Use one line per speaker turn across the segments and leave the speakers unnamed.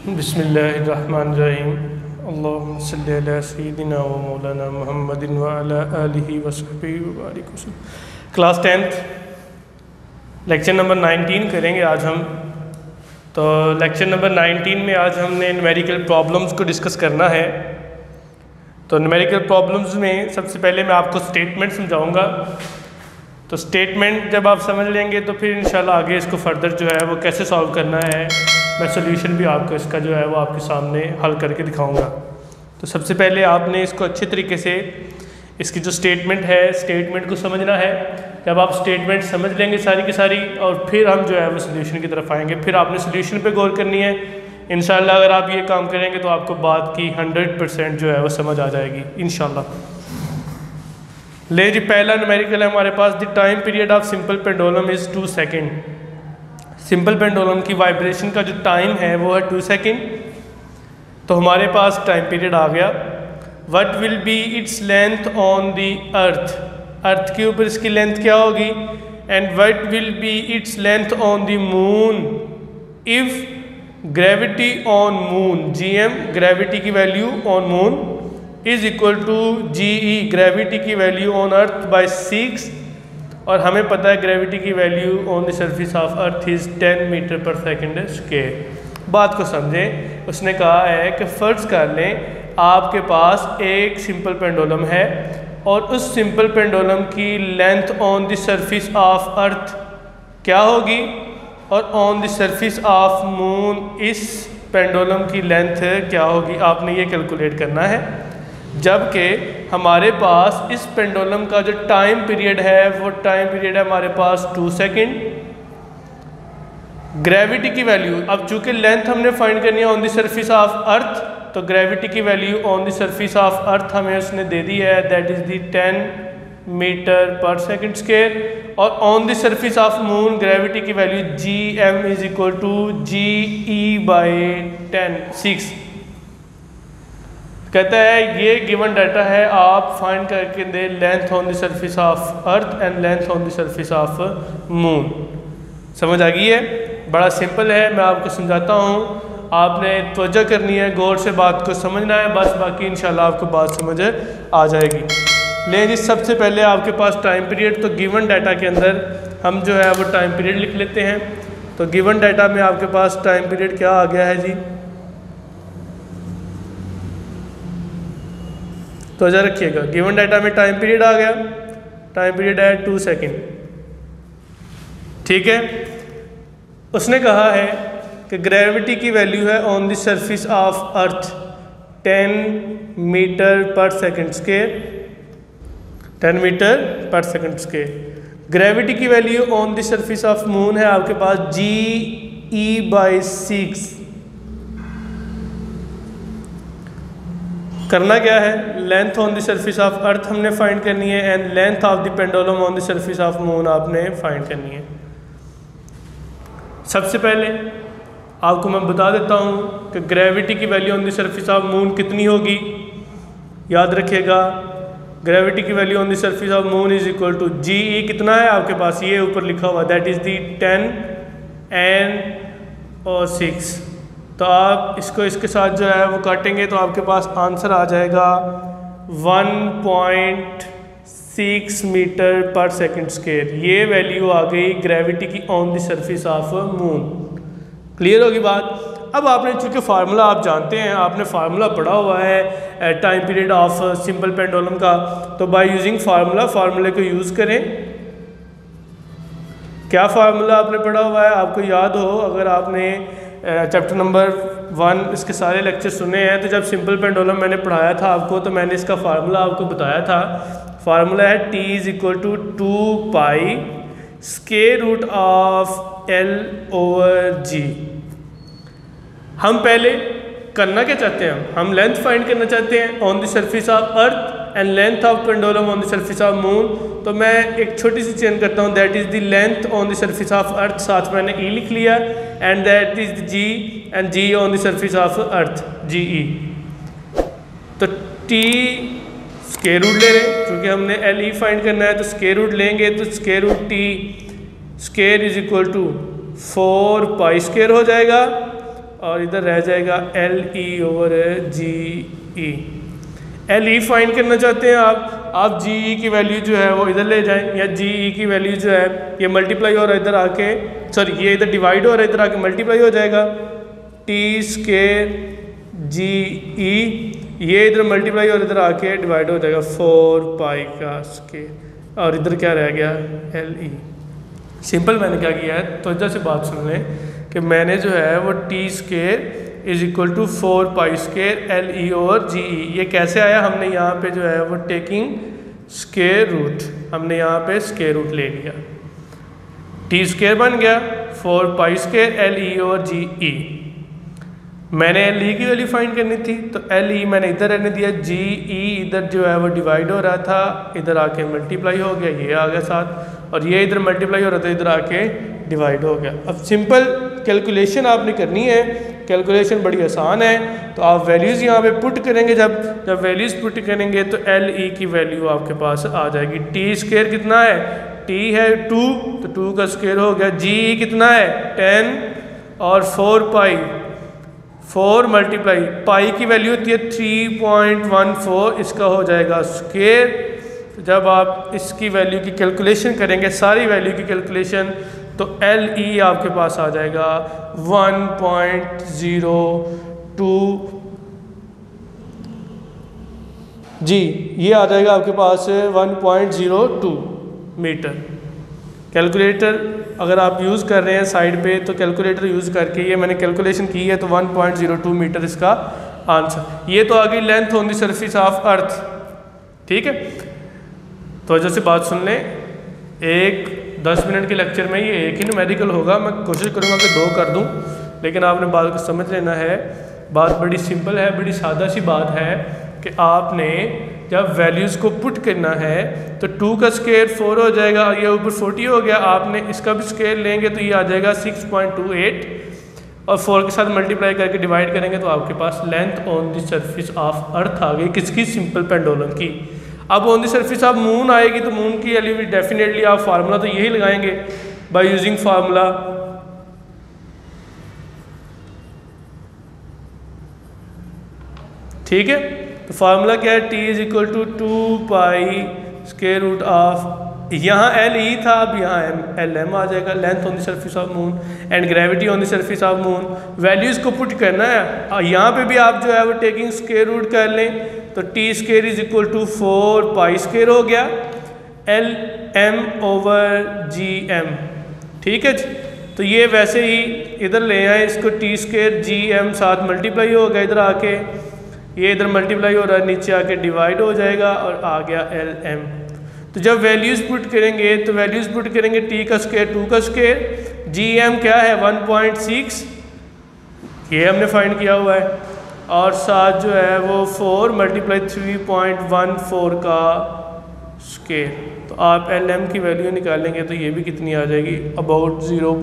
बिस्मिल्लाहिर्रहमानिर्रहीम। अल्लाहुम्मा सल्लि अला सय्यिदिना व मौलाना मुहम्मदिन व अला आलिहि व सहबिहि व बारिक वसल्लम। क्लास 10th लेक्चर नंबर 19 करेंगे आज हम। तो लेक्चर नंबर 19 में आज हमने न्यूमेरिकल प्रॉब्लम्स को डिस्कस करना है। तो न्यूमेरिकल प्रॉब्लम्स में सबसे पहले मैं आपको स्टेटमेंट समझाऊंगा। तो स्टेटमेंट जब आप समझ लेंगे तो फिर इंशाल्लाह आगे इसको फर्दर जो है वो कैसे सॉल्व करना है, मैं सोल्यूशन भी आपको इसका जो है वो आपके सामने हल करके दिखाऊंगा। तो सबसे पहले आपने इसको अच्छे तरीके से इसकी जो स्टेटमेंट है, स्टेटमेंट को समझना है। जब आप स्टेटमेंट समझ लेंगे सारी की सारी, और फिर हम जो है वो सोल्यूशन की तरफ आएंगे। फिर आपने सोल्यूशन पे गौर करनी है। इंशाल्लाह अगर आप ये काम करेंगे तो आपको बात की 100% जो है वो समझ आ जाएगी इंशाल्लाह। ले जी, पहला न्यूमेरिकल है हमारे पास। The time period of simple pendulum is 2 second. Simple pendulum की वाइब्रेशन का जो टाइम है वो है 2 सेकेंड। तो हमारे पास टाइम पीरियड आ गया। What will be its length on the earth, earth के ऊपर इसकी लेंथ क्या होगी। And what will be its length on the moon if gravity on moon, GM gravity की value on moon is equal to GE gravity की value on earth by 6। और हमें पता है ग्रेविटी की value on the surface of earth is 10 metre per second square. बात को समझें। उसने कहा है कि फ़र्ज़ कर लें आपके पास एक सिंपल पेंडुलम है और उस सिंपल पेंडुलम की length on the surface of earth क्या होगी, और on the surface of moon इस पेंडुलम की लेंथ क्या होगी। आपने ये कैलकुलेट करना है। जबकि हमारे पास इस पेंडुलम का जो टाइम पीरियड है वो टाइम पीरियड है हमारे पास 2 सेकेंड। ग्रेविटी की वैल्यू, अब चूंकि लेंथ हमने फाइंड करनी है on the surface of earth, तो ग्रेविटी की value on the surface of earth हमें उसने दे दी है, that is the 10 metre per second square. और on the surface of moon gravity की value GM is equal to GE by 6। कहता है ये गिवन डाटा है, आप फाइंड करके दे length on the surface of earth and length on the surface of moon. समझ आ गई है? बड़ा सिंपल है, मैं आपको समझाता हूँ। आपने तवज्जो करनी है, गौर से बात को समझना है बस, बाकी इंशाल्लाह आपको बात समझ आ जाएगी। ले जी, सबसे पहले आपके पास टाइम पीरियड, तो गिवन डाटा के अंदर हम जो है वो टाइम पीरियड लिख लेते हैं। तो गिवन डाटा में आपके पास टाइम पीरियड क्या आ गया है जी, तो जरा रखिएगा। गिवन डाटा में टाइम पीरियड आ गया, टाइम पीरियड है 2 सेकेंड। ठीक है। उसने कहा है कि ग्रेविटी की वैल्यू है on the surface of earth 10 metre per second square, 10 metre per second square. Gravity की value on the surface of moon है आपके पास GE बाई 6। करना क्या है, length on the surface of earth हमने फाइंड करनी है and length of the pendulum on the surface of moon आपने फाइंड करनी है। सबसे पहले आपको मैं बता देता हूँ कि ग्रेविटी की value on the surface of moon कितनी होगी। याद रखिएगा, ग्रेविटी की value on the surface of moon is equal to GE कितना है आपके पास, ये ऊपर लिखा हुआ, दैट इज़ दी 10 और 6। तो आप इसको इसके साथ जो है वो काटेंगे तो आपके पास आंसर आ जाएगा 1.6 मीटर पर सेकेंड स्क्वायर। ये वैल्यू आ गई ग्रेविटी की on the surface of moon. Clear होगी बात। अब आपने चूँकि फार्मूला आप जानते हैं, आपने फार्मूला पढ़ा हुआ है time period of simple pendulum का, तो बाय यूजिंग फार्मूला, फार्मूले को यूज़ करें। क्या फार्मूला आपने पढ़ा हुआ है, आपको याद हो, अगर आपने चैप्टर नंबर 1 इसके सारे लेक्चर सुने हैं, तो जब सिंपल पेंडुलम मैंने पढ़ाया था आपको, तो मैंने इसका फार्मूला आपको बताया था। फार्मूला है T is equal to 2 pi square root of L/G। हम पहले करना क्या चाहते हैं, हम लेंथ फाइंड करना चाहते हैं on the surface of earth and length of pendulum on the surface of moon. तो मैं एक छोटी सी चेंज करता हूँ, that is the length on the surface of earth, साथ मैंने E लिख लिया, and that is the G and G on the surface of earth GE। तो T स्क्वायर रूट ले लें, क्योंकि हमने LE फाइंड करना है, तो स्क्वायर रूट लेंगे तो square root T square is equal to 4 pi square हो जाएगा। और इधर रह जाएगा L E over G E. L E find करना चाहते हैं आप जी ई की वैल्यू जो है वो इधर ले जाएं, या जी ई की वैल्यू जो है ये मल्टीप्लाई हो रहा है इधर आके, सॉरी ये इधर डिवाइड हो रहा है इधर आके मल्टीप्लाई हो जाएगा, टी स्केयर जी ई, ये इधर मल्टीप्लाई और इधर आके डिवाइड हो जाएगा 4 पाई का स्केयर, और इधर क्या रह गया एल ई। सिंपल मैंने क्या किया है, तो इधर से बात सुन लें कि मैंने जो है वो T square is equal to 4 pi square L E और जी ई। ये कैसे आया, हमने यहाँ पे जो है वो टेकिंग स्केयर रूट, हमने यहाँ पे स्केयर रूट ले लिया, टी स्केयर बन गया 4 पाई स्केयर एल ई और जी ई। मैंने एल ई की वैल्यू फाइंड करनी थी, तो एल ई मैंने इधर रहने दिया, जी ई इधर जो है वो डिवाइड हो रहा था, इधर आके मल्टीप्लाई हो गया, ये आ गया साथ, और ये इधर मल्टीप्लाई हो रहा था इधर आके डिवाइड हो गया। अब सिंपल कैलकुलेशन आपने करनी है, कैलकुलेशन बड़ी आसान है, तो आप वैल्यूज़ यहाँ पे पुट करेंगे, जब वैल्यूज़ पुट करेंगे तो एल ई की वैल्यू आपके पास आ जाएगी। टी स्केयर कितना है, टी है 2, तो 2 का स्केयर हो गया, जी ई कितना है 10, और 4 पाई, 4 मल्टीप्लाई पाई की वैल्यू होती है 3.14, इसका हो जाएगा स्केयर। तो जब आप इसकी वैल्यू की कैलकुलेशन करेंगे, सारी वैल्यू की कैलकुलेशन, तो एल ई आपके पास आ जाएगा 1.02 जी, ये आ जाएगा आपके पास 1.02 मीटर। कैलकुलेटर अगर आप यूज़ कर रहे हैं साइड पे, तो कैलकुलेटर यूज़ करके ये मैंने कैलकुलेशन की है, तो 1.02 मीटर इसका आंसर। ये तो आ गई length on the surface of earth, ठीक है। तो जैसे बात सुन लें, 10 मिनट के लेक्चर में ये एक ही न्यूमेरिकल होगा, मैं कोशिश करूँगा कि 2 कर दूँ, लेकिन आपने बात को समझ लेना है। बात बड़ी सिंपल है, बड़ी सादा सी बात है कि आपने जब वैल्यूज़ को पुट करना है तो 2 का स्केयर 4 हो जाएगा, और ये ऊपर 40 हो गया, आपने इसका भी स्केयर लेंगे तो ये आ जाएगा 6.28, और 4 के साथ मल्टीप्लाई करके डिवाइड करेंगे तो आपके पास length on the surface of earth आ गई, किसकी, सिंपल पेंडुलम की। अब on the surface of moon आएगी, तो मून की वैल्यू डेफिनेटली आप फार्मूला तो यही लगाएंगे बाय यूजिंग फार्मूला, ठीक है। तो फार्मूला क्या है, T is equal to 2 pi square root of, यहाँ एल ई था, अब यहाँ एल एम आ जाएगा, length on the surface of moon and gravity on the surface of moon. Values को पुट करना है, यहाँ पे भी आप जो है वो टेकिंग स्केयर रूट कर लें, तो T square is equal to 4 pi square हो गया L M over G M, ठीक है। तो ये वैसे ही इधर ले आए इसको, टी स्केयर जी एम साथ मल्टीप्लाई हो गया, इधर आके ये इधर मल्टीप्लाई हो रहा है, नीचे आके डिवाइड हो जाएगा और आ गया एल एम। तो जब वैल्यूज़ पुट करेंगे तो वैल्यूज़ पुट करेंगे, टी का स्केयर 2 का स्केयर, जी एम क्या है 1.6, ये हमने फाइंड किया हुआ है, और साथ जो है वो 4 मल्टीप्लाई 3.14 का स्केयर। तो आप एल एम की वैल्यू निकालेंगे तो ये भी कितनी आ जाएगी, about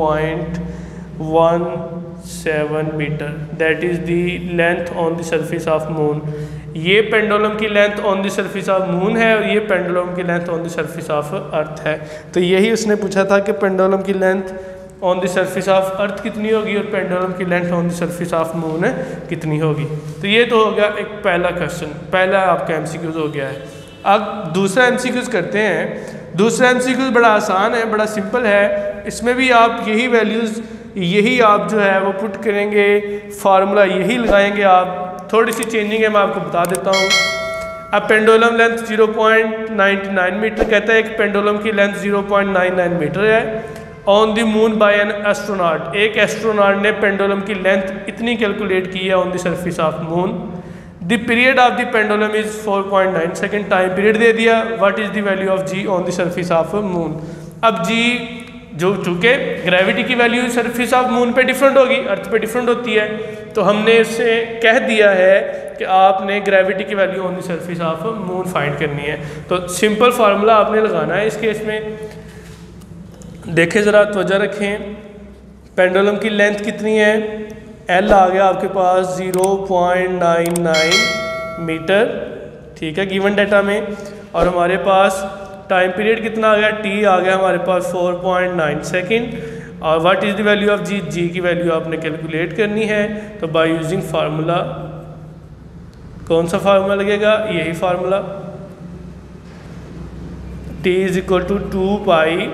0.17 metre, that is the length on the surface of moon. ये पेंडुलम की length on the surface of moon है, और ये पेंडुलम की length on the surface of earth है। तो यही उसने पूछा था कि पेंडुलम की length on the surface of earth कितनी होगी और पेंडुलम की length on the surface of moon कितनी होगी। तो ये तो हो गया एक पहला क्वेश्चन, पहला आपका एमसीक्यूज हो गया है। अब दूसरा एमसीक्यूज करते हैं। दूसरा एमसीक्यूज बड़ा आसान है, बड़ा सिंपल है, इसमें भी आप यही वैल्यूज़ यही आप जो है वो पुट करेंगे, फार्मूला यही लगाएंगे आप, थोड़ी सी चेंजिंग है मैं आपको बता देता हूँ। अब पेंडुलम लेंथ 0.99 मीटर कहता है, एक पेंडुलम की लेंथ 0.99 मीटर है on the moon by an astronaut. एक एस्ट्रोनॉट ने पेंडुलम की लेंथ इतनी कैलकुलेट की है on the surface of moon. The period of the pendulum is 4.9 second, time period दे दिया, what is the value of G on the surface of moon. अब G जो चूँकि ग्रेविटी की वैल्यू सरफेस ऑफ मून पे different होगी, earth पे different होती है, तो हमने इससे कह दिया है कि आपने ग्रेविटी की value on the surface of moon find करनी है। तो सिंपल फार्मूला आपने लगाना है इस केस में। देखें ज़रा, तवज्जो रखें, पेंडुलम की लेंथ कितनी है, एल आ गया आपके पास 0.99 मीटर, ठीक है, गिवन डाटा में, और हमारे पास टाइम पीरियड कितना आ गया, टी आ गया हमारे पास 4.9 सेकेंड, और what is the value of G, G की वैल्यू आपने कैलकुलेट करनी है। तो बाय यूजिंग फार्मूला, कौन सा फार्मूला लगेगा, यही formula, t is equal to 2 pi,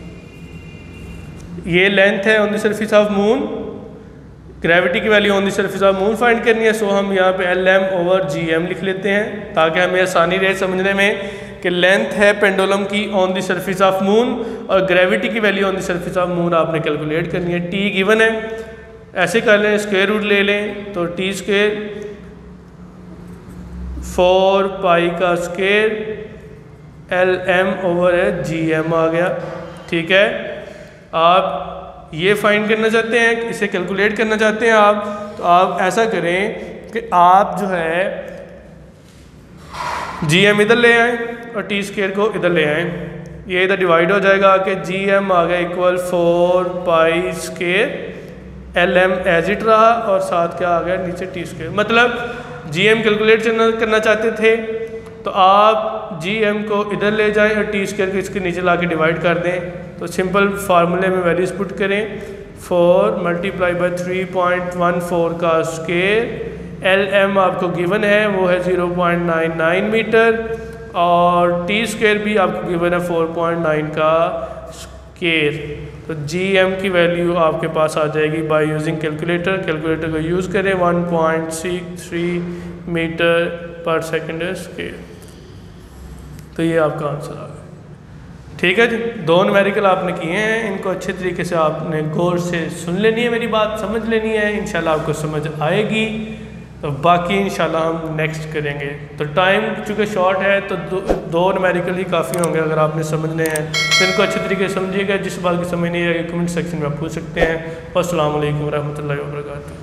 ये लेंथ है on the surface of moon, gravity की value on the surface of moon find करनी है। सो हम यहाँ पे LM ओवर GM लिख लेते हैं ताकि हमें आसानी रहे समझने में कि लेंथ है पेंडुलम की on the surface of moon और ग्रेविटी की value on the surface of moon आपने कैलकुलेट करनी है। t गिवन है, ऐसे कर लें, स्क्वायर रूट ले लें तो t स्क्वायर 4 पाई का स्क्वायर LM ओवर है GM आ गया। ठीक है, आप ये फाइंड करना चाहते हैं, इसे कैलकुलेट करना चाहते हैं आप, तो आप ऐसा करें कि आप जो है GM इधर ले आएँ और t स्क्वायर को इधर ले आएँ, ये इधर डिवाइड हो जाएगा कि GM आ गया equal 4 pi square LM as it रहा और साथ क्या आ गया नीचे t स्क्वायर। मतलब GM कैलकुलेट करना चाहते थे तो आप GM को इधर ले जाएं और t स्क्वायर को इसके नीचे ला के डिवाइड कर दें। तो सिंपल फार्मूले में वैल्यूज पुट करें, 4 मल्टीप्लाई बाई 3.14 का स्क्वायर, LM आपको गिवन है वो है 0.99 मीटर और t स्क्वायर भी आपको गिवन है 4.9 का स्क्वायर। तो GM की वैल्यू आपके पास आ जाएगी बाय यूजिंग कैलकुलेटर, कैलकुलेटर को यूज़ करें 1.63 मीटर पर सेकेंड स्क्वायर। तो ये आपका आंसर आ गया। ठीक है जी, 2 न्यूमेरिकल आपने किए हैं, इनको अच्छे तरीके से आपने गौर से सुन लेनी है, मेरी बात समझ लेनी है, इंशाल्लाह आपको समझ आएगी। तो बाकी इंशाल्लाह हम नेक्स्ट करेंगे। तो टाइम चूँकि शॉर्ट है तो 2 न्यूमेरिकल ही काफ़ी होंगे अगर आपने समझने हैं, तो इनको अच्छे तरीके से समझिएगा। जिस बात की समझ नहीं आएगी कमेंट सेक्शन में आप पूछ सकते हैं। अस्सलाम वालेकुम रहमतुल्लाहि व बरकातुहू।